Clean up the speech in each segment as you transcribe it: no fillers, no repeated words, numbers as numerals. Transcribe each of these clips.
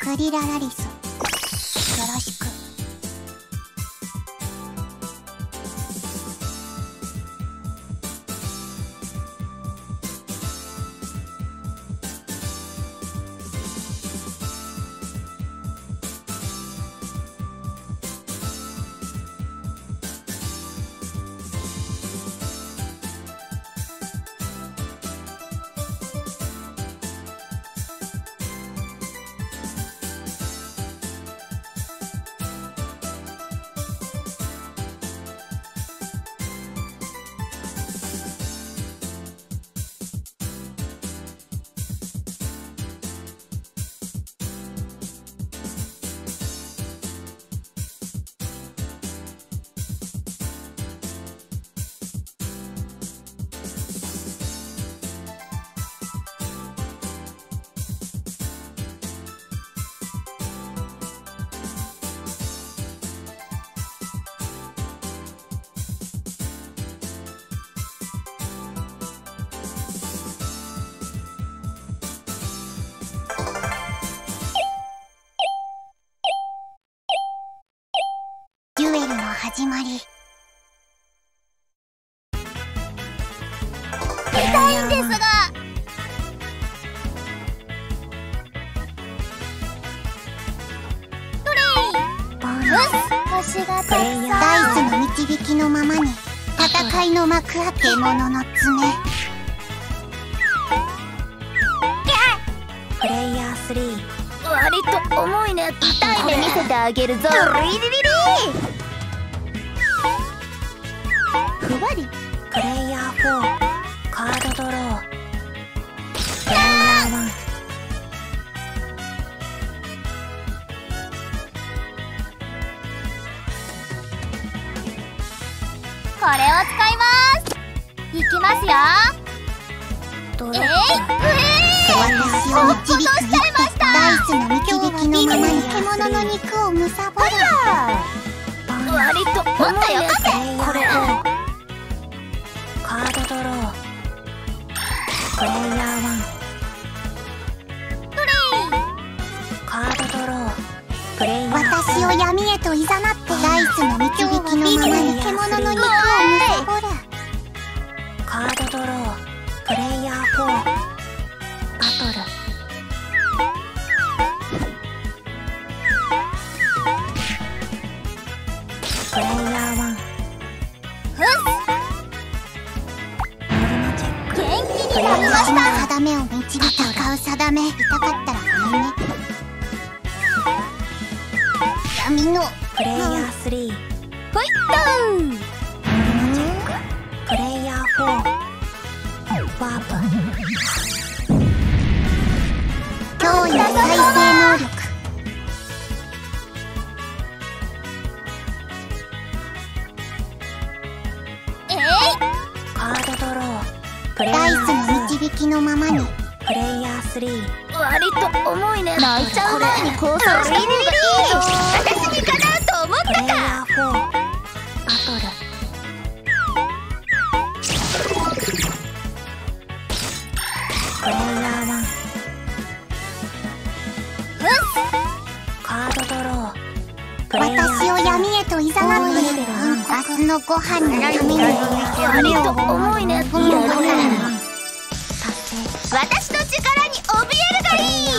クリララリス、よろしく。デュエルの始まり。 痛いんですが。トレイ。星がたくさん。 ダイスの導きのままに戦いの幕開け。獣の爪。 プレイヤー3。割と重いね。痛いね。見せてあげるぞ。リリリリふわり。 プレイヤー4、カードドロー。プレイヤー1。 これを使います。いきますよ。 私を導く一手。ダイスの導きのままに獣の肉をむさぼる。 割ともっとよこせ。これをカードドロー。プレイヤー1。 プレイ。 カードドロー。プレイヤー。私を闇へと誘って。ダイスの導きのままに獣の肉をむさぼる。カードドロー。プレイヤー4。バトル。プレイヤー1。 元気になりました。 定めを導く。戦う定め。痛かったらごめんね。闇のプレイヤー3。 ファイト。 プレイヤー4。ワープ。脅威の再生能力。カードドロー。ダイスの導きのままに。プレイヤー3。 割と重いね。泣いちゃう前に降参した方がいいよ。私にかなうと思ったか。 プレイヤー4。バトル。プレイヤー1。カードドロー。私を闇へと誘って。明日のご飯のために。 割と重いね。私の力に怯えるがいい。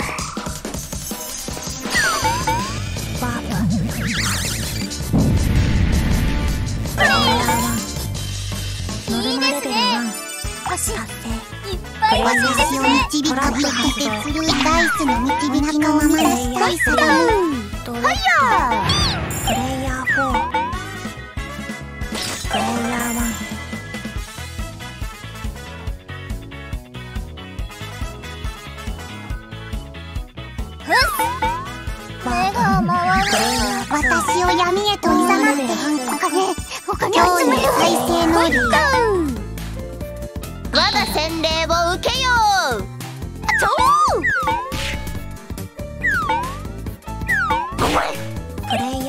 いいですね。星いっぱい欲しいですね。 私を導く果てするダイスの導きのままに。ダイスがファイヤー。プレイヤー4。プレイヤー1。 目が回る。 私を闇へと誘って他に脅威の再生能力。 我が洗礼を受けよう。ちょプレイ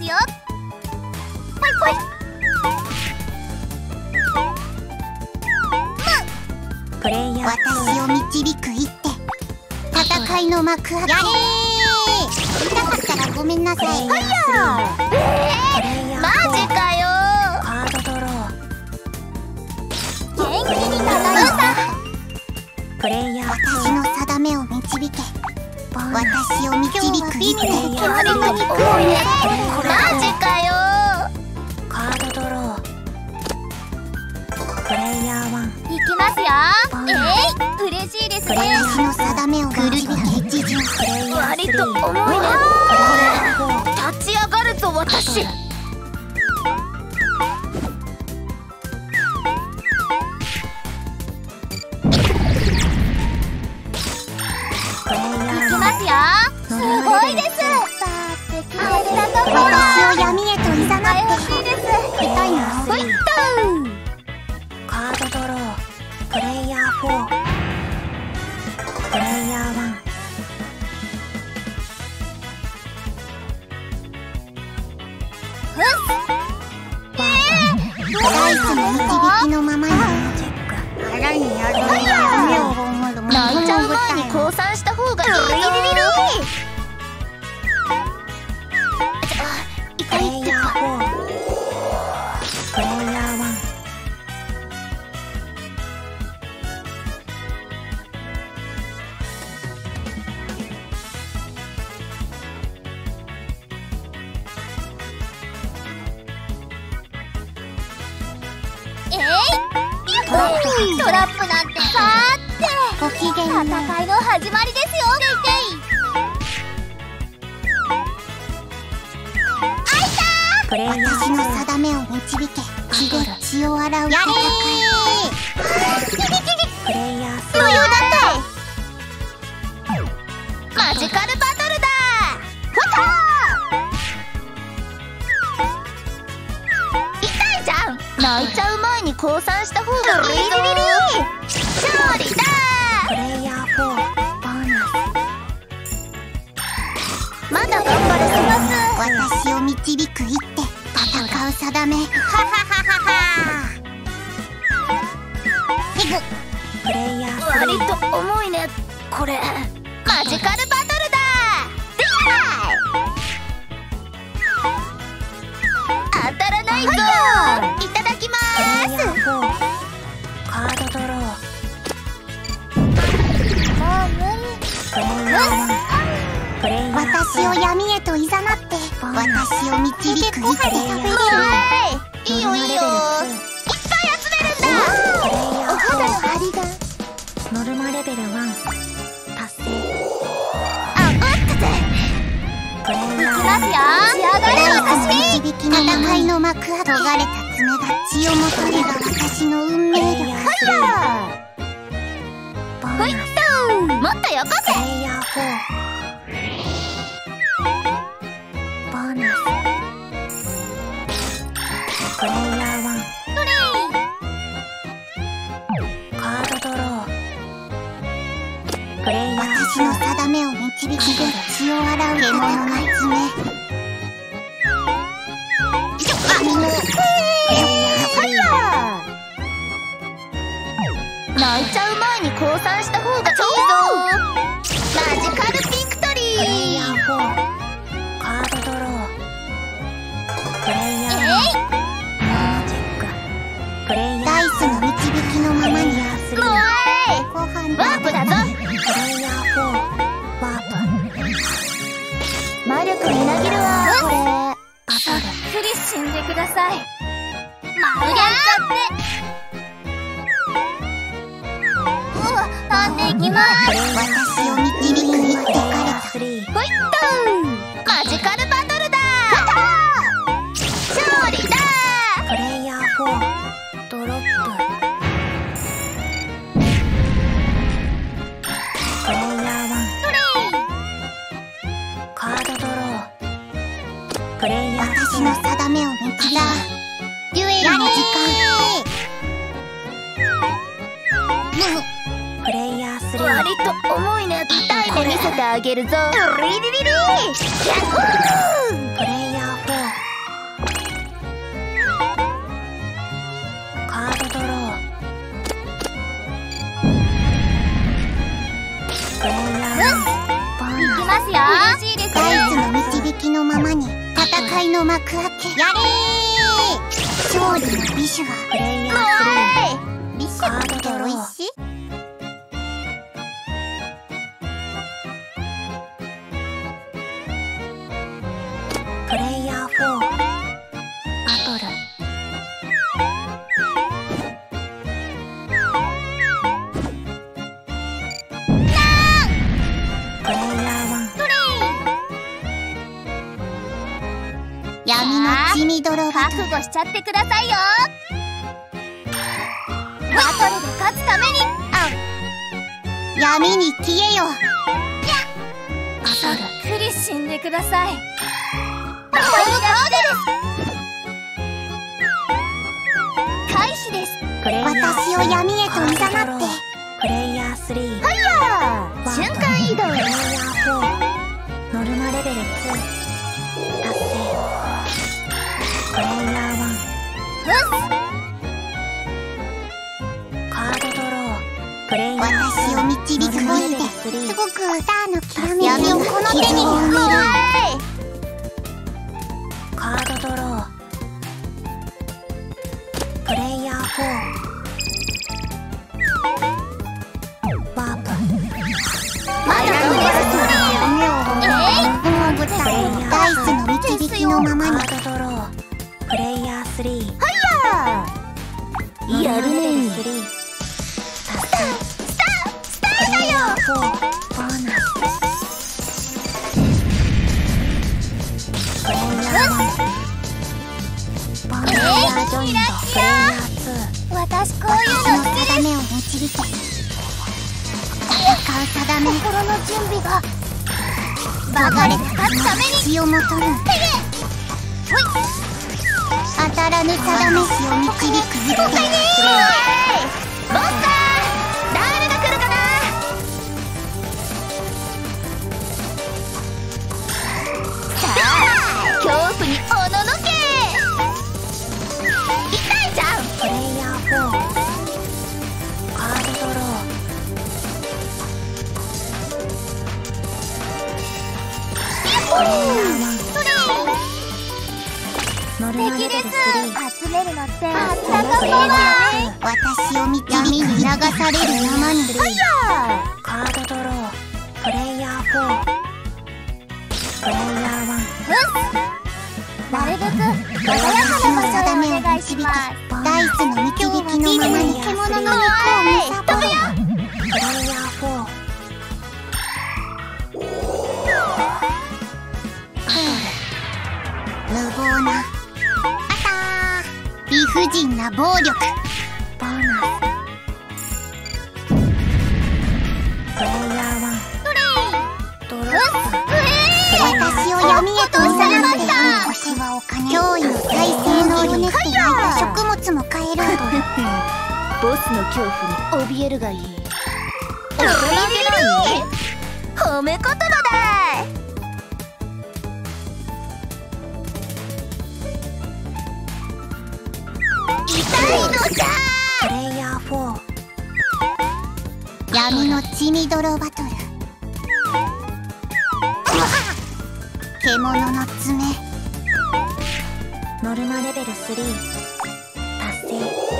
よ。ほいほい。 プレイヤー私を導く一手。戦いの幕開け。やれー。痛かったらごめんなさい。 マジかよ。 カードドロー。 元気に戦う。 プレイヤー私の定めを導け。私を導く一手。 マジかよ。 カードドロー。プレイヤー1。 いきますよ。嬉しいですね。 私の定めを導け。一巡。 割と重いね。立ち上がるぞ私。すごいです。 私を闇へといざなってほしいです。 痛いな。 ほいっとカードドロー。プレイヤー4。プレイヤー1。ダイスの導きのままにチェック。腹にやる。目を守る。 泣いちゃう前に降参した方がいいぞ。 プレイヤー4。プレイヤー1。 トラップなんてかーってご機嫌戦いの始まりですよ。 プレイヤー私の定めを導け。血を洗う戦い。プレイヤー3。 余裕だったマジカルバトルだ。痛いじゃん。泣いちゃう前に降参した方がいいぞ。勝利だ。 プレイヤー4。ボーナス。 まだ頑張れます。 私を導く一手。戦う定め。はははは。プレイヤー3。 割と重いねこれ。マジカルバトルだ。当たらないぞ。いただきまプレイヤーーす。 4。カードドロー。 もう無理。 プレイヤー1。プレイヤー私を闇へといざなって。私を導く一手。 いいよいいよ。いっぱい集めるんだ。お肌の張りが。 ノルマレベル1。達成。 あったぜ。 プレイヤーいきますよ。仕上がれ私。 導きの戦いの幕開け。尖れた爪が血をもたれが私の運命力。 ほいっともっとよこせ。 プレイヤー4。ボーナス。プレイヤー1。カードドロー。プレイヤー私の定めを導き血を洗う獣の爪。 泣いちゃう前に降参した方がいいぞ。マジカルビクトリー。 プレイヤー4。カードドロー。プレイヤー1。チェック。プレイヤーダイスの導きのままに。 ワープだぞ。 プレイヤー4。ワープ。 魔力みなぎるわこれ。 さっくり死んでください。丸やっちゃって。飛んでいきます。 私を導く一手から。 ほいっとマジカルバトルだ。勝利だ。 プレイヤー4。ドロップ。プレイヤー1。カードドロー。プレイヤー私の定めを導き。デュエルの時間。プレイヤー3。 割と重いね。痛い目見せてあげるぞ。リリリリ。 プレイヤー4。 カードドロー。プレイヤー1。 いきますよ。嬉しいですね。 ダイスの導きのままに戦いの幕開け。やれー。勝利の美酒がプレイヤー3。美酒って美味しい？プレイヤー4。バトル。プレイヤー1。闇の血みどろバトル。 覚悟しちゃってくださいよ。バトルで勝つために。 闇に消えよ。 ゆっくり死んでください。バトル開始です。 私を闇へと誘って。プレイヤー3。 ファイヤー。瞬間移動。 プレイヤー4。ノルマレベル2。達成。プレイヤー1。カードドロー。プレイヤー私を導く声ですごくスターのきらめき闇をこの手に。カードドロー。プレイヤー4。ワープ。 まだどうです。 ダイスの導きのままに。カードドロー。プレイヤー3。 やるね。 達成。 スターだよ。 ボーナス。プレイヤー1。ボーナスジョイント。プレイヤー2。 私こういうの好きです。 定めを導け。戦う定め。 心の準備が。 バカれた勝つために血を求む。当たらぬ定めしを導く。 ボスター、誰が来るかな。さあ、恐怖におののけ。痛いじゃん。 プレイヤー4。カードドロー。プレイヤー1。ノルマレベル3。 集めるのってあったかプレイヤー2。私を導きに流される山に。カードドロー。プレイヤー4。プレイヤー1。 なるべく穏やかな場所へお願いします。 ダイスの導きのままに獣の肉をむさぼる。プレイヤー4。無謀な理不尽な暴力。ボーナス。プレイヤー1。ドロップ。私を闇へと誘って。星はお金。驚異の再生能力で焼いた食物も買える。 ボスの恐怖に怯えるがいい。褒め言葉だ。痛いのじゃ。 プレイヤー4。闇の血みどろバトル。獣の爪。ノルマレベル3。達成。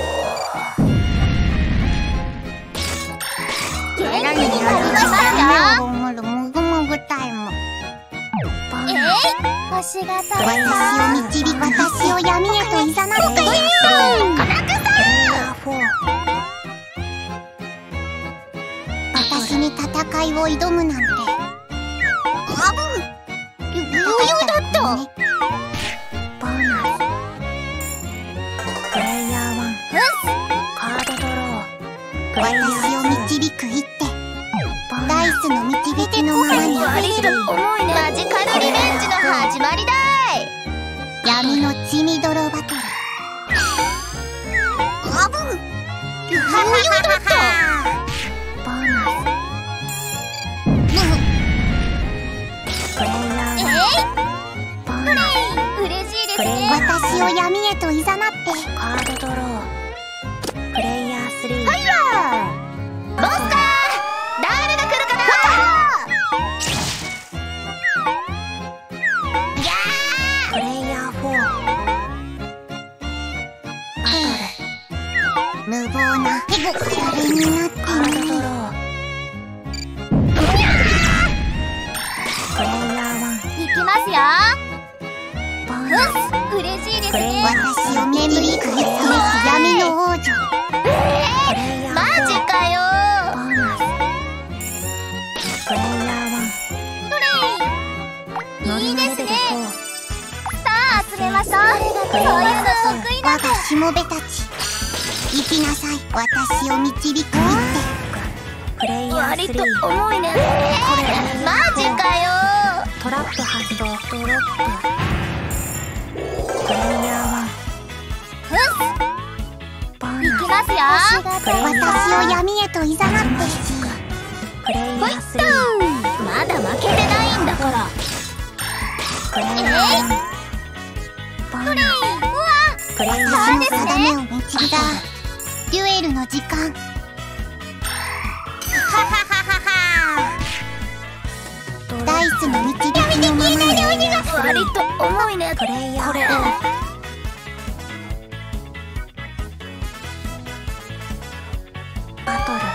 元気になりましたか。 もぐもぐタイム。 星がたくさん。 私を闇へと誘って。私に戦いを挑むなんて。余裕だった。ボーナス。プレイヤー1。カードドロー。私を導く一手。ダイスの導きのままに。 マジカルリベンジの始まりだい。 闇の血みどろバトル。余裕だった。ボーナス。プレイヤー1。ボーナス。 嬉しいですね。 私を闇へと誘って。カードドロー。 無謀なシャレになってない。プレイヤー1。 いきますよ。嬉しいですね。 私を巡りくり返す闇の王女。 マジかよ。 プレイヤー1。 いいですね。さあ集めましょう。そういうの得意なんで。 我がしもべたち、生きなさい。私を導く一手。 割と重いね。マジかよ。 トラップ発動。ドロップ。プレイヤー1。 いきますよ。 私を闇へといざなって。プレイヤー3。 まだ負けてないんだから。 プレイヤー1。プレイヤーの定めを導いた。デュエルの時間。ダイスの導きのままに。 割と重いね。 プレイヤーこれ。 バトル。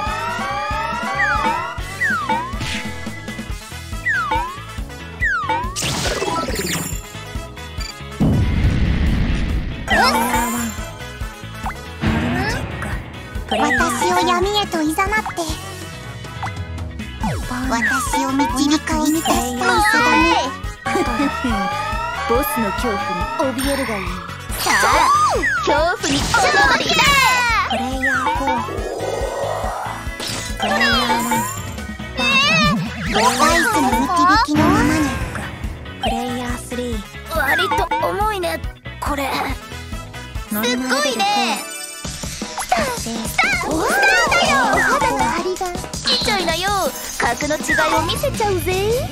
私を闇へといざなって。私を導く一手スタイスだね。 ボスの恐怖に怯えるがいい。さあ恐怖に勝利だ。 プレイヤー4。プレイヤー1。ダイスの導きのままに。プレイヤー3。 割と重いねこれ。すっごいね。スターだよ。 お肌の張りがちっちゃいなよ。格の違いを見せちゃうぜ。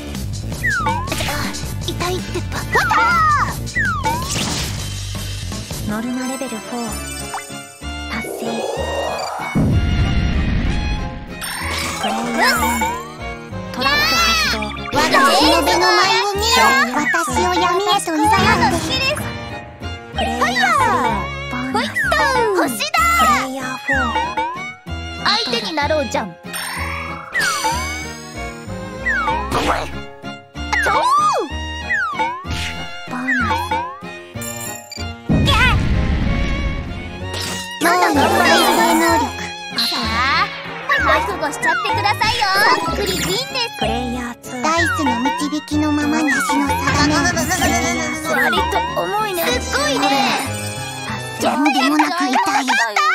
痛いってば。 ノルマレベル4達成。プレイヤー1。トラップ発動。我がしもべの舞を見ろ。私を闇へといざなって。プレイヤー3。ボーナス。 星だ。 プレイヤー4。 相手になろうじゃん。 まだの再生能力。 さあ覚悟しちゃってくださいよ。ざっくりいいんです。 プレイヤー2。ダイスの導きのままに足の定めを。 割と重いね。すっごいね。 とんでもなく痛い。